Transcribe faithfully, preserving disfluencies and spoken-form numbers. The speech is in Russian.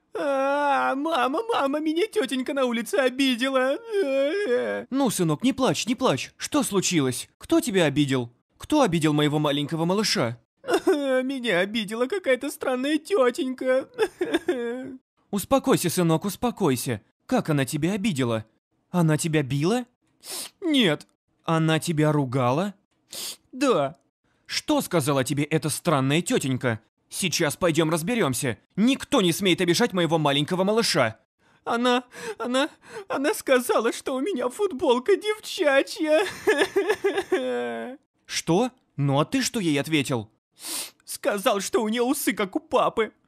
А, мама, мама, меня тетенька на улице обидела. Ну, сынок, не плачь, не плачь. Что случилось? Кто тебя обидел? Кто обидел моего маленького малыша? Меня обидела какая-то странная тетенька. Успокойся, сынок, успокойся. Как она тебя обидела? Она тебя била? Нет. Она тебя ругала? Да. Что сказала тебе эта странная тетенька? Сейчас пойдем разберемся. Никто не смеет обижать моего маленького малыша. Она, она, она сказала, что у меня футболка девчачья. Что? Ну а ты что ей ответил? Сказал, что у нее усы, как у папы.